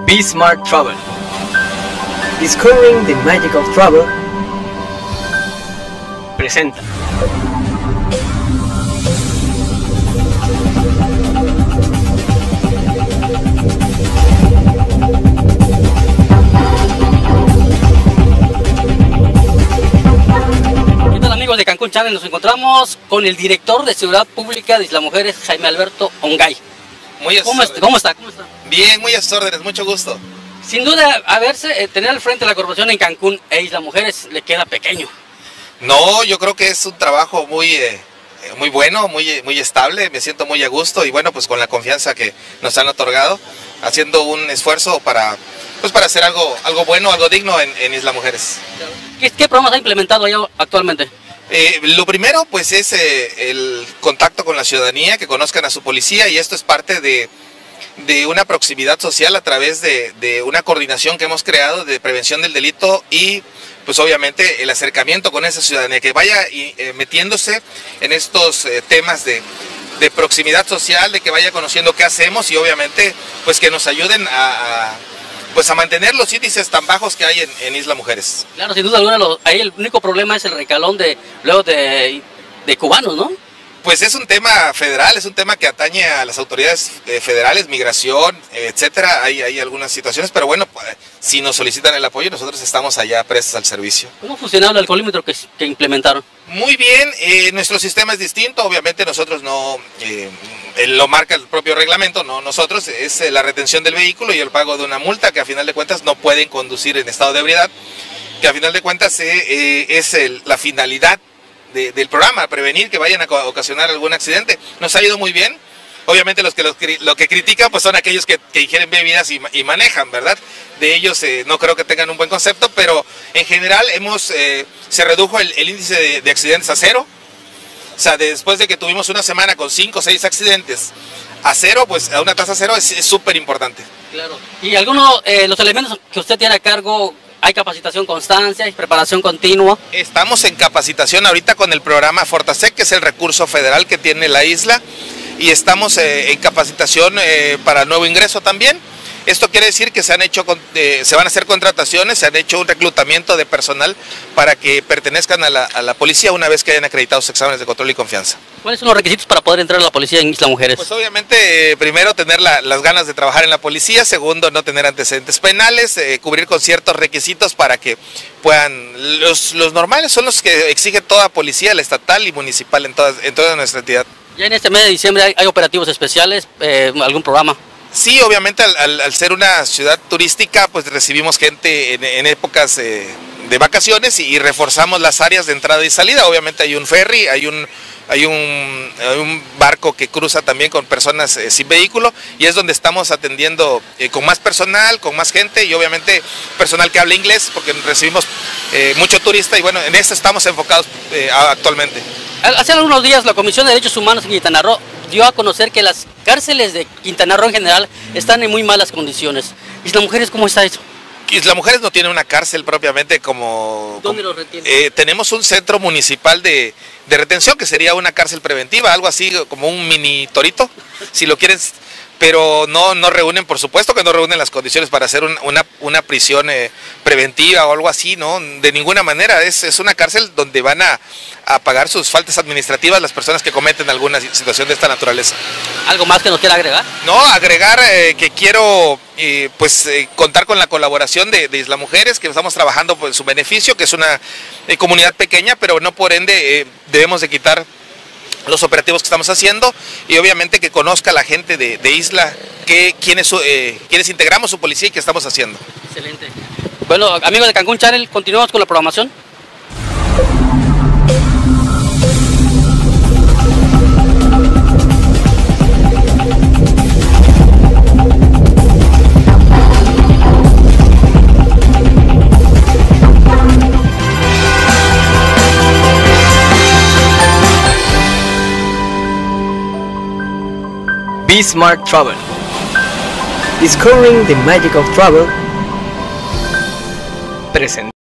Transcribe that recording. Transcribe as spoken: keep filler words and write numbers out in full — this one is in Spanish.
Be Smart Travel. Discovering the Magic of Travel Presenta. ¿Qué tal, amigos de Cancún Channel? Nos encontramos con el director de Seguridad Pública de Isla Mujeres, Jaime Alberto Ongay. Muy ¿Cómo, está, ¿Cómo está? ¿Cómo está? Bien, muy a sus órdenes, mucho gusto. Sin duda, a verse, eh, tener al frente la corporación en Cancún e Isla Mujeres le queda pequeño. No, yo creo que es un trabajo muy, eh, muy bueno, muy, muy estable, me siento muy a gusto y bueno, pues con la confianza que nos han otorgado, haciendo un esfuerzo para, pues para hacer algo, algo bueno, algo digno en, en Isla Mujeres. ¿Qué, qué programas ha implementado allá actualmente? Eh, lo primero pues es eh, el contacto con la ciudadanía, que conozcan a su policía, y esto es parte de, de una proximidad social a través de, de una coordinación que hemos creado de prevención del delito y pues obviamente el acercamiento con esa ciudadanía, que vaya eh, metiéndose en estos eh, temas de, de proximidad social, de que vaya conociendo qué hacemos y obviamente pues que nos ayuden a, a pues a mantener los índices tan bajos que hay en, en Isla Mujeres. Claro, sin duda alguna, lo, ahí el único problema es el recalón de luego de, de cubanos, ¿no? Pues es un tema federal, es un tema que atañe a las autoridades eh, federales, migración, eh, etcétera. Hay, hay algunas situaciones, pero bueno, pues, si nos solicitan el apoyo, nosotros estamos allá prestos al servicio. ¿Cómo funcionaba el alcoholímetro que, que implementaron? Muy bien, eh, nuestro sistema es distinto, obviamente nosotros no, eh, lo marca el propio reglamento, no nosotros, es eh, la retención del vehículo y el pago de una multa, que a final de cuentas no pueden conducir en estado de ebriedad, que a final de cuentas eh, eh, es el, la finalidad de, del programa, prevenir que vayan a ocasionar algún accidente. Nos ha ido muy bien. Obviamente los que lo, lo que critican pues son aquellos que, que ingieren bebidas y, y manejan, ¿verdad? De ellos eh, no creo que tengan un buen concepto, pero en general hemos eh, se redujo el, el índice de, de accidentes a cero. O sea, de, después de que tuvimos una semana con cinco o seis accidentes a cero, pues a una tasa cero es súper importante. Claro. ¿Y algunos eh, los elementos que usted tiene a cargo? ¿Hay capacitación constante, hay preparación continua? Estamos en capacitación ahorita con el programa Fortasec, que es el recurso federal que tiene la isla, y estamos eh, en capacitación eh, para nuevo ingreso también. Esto quiere decir que se han hecho, eh, se van a hacer contrataciones, se han hecho un reclutamiento de personal para que pertenezcan a la, a la policía una vez que hayan acreditado sus exámenes de control y confianza. ¿Cuáles son los requisitos para poder entrar a la policía en Isla Mujeres? Pues obviamente, eh, primero tener la, las ganas de trabajar en la policía, segundo no tener antecedentes penales, eh, cubrir con ciertos requisitos para que puedan, los, los normales son los que exige toda policía, la estatal y municipal en, todas, en toda nuestra entidad. Ya en este mes de diciembre hay, hay operativos especiales, eh, algún programa. Sí, obviamente al, al, al ser una ciudad turística, pues recibimos gente en, en épocas eh, de vacaciones y, y reforzamos las áreas de entrada y salida. Obviamente hay un ferry, hay un, hay un, hay un barco que cruza también con personas eh, sin vehículo, y es donde estamos atendiendo eh, con más personal, con más gente y obviamente personal que habla inglés, porque recibimos eh, mucho turista y bueno, en esto estamos enfocados eh, actualmente. Hace algunos días la Comisión de Derechos Humanos en Quintana Roo dio a conocer que las cárceles de Quintana Roo en general están en muy malas condiciones. ¿Isla Mujeres cómo está eso? Isla Mujeres no tiene una cárcel propiamente como... ¿Dónde como, lo retienen? Eh, tenemos un centro municipal de, de retención que sería una cárcel preventiva, algo así como un mini torito, si lo quieren, pero no, no reúnen, por supuesto que no reúnen las condiciones para hacer un, una, una prisión eh, preventiva o algo así, ¿no? De ninguna manera, es, es una cárcel donde van a, a pagar sus faltas administrativas las personas que cometen alguna situación de esta naturaleza. ¿Algo más que nos quiera agregar? No, agregar eh, que quiero eh, pues eh, contar con la colaboración de, de Isla Mujeres, que estamos trabajando por su beneficio, que es una eh, comunidad pequeña, pero no por ende eh, debemos de quitar los operativos que estamos haciendo, y obviamente que conozca la gente de, de Isla que quienes, eh, quienes integramos su policía y qué estamos haciendo. Excelente. Bueno, amigos de Cancún Channel, continuamos con la programación. Be Smart Travel. Discovering the Magic of Travel Presenta.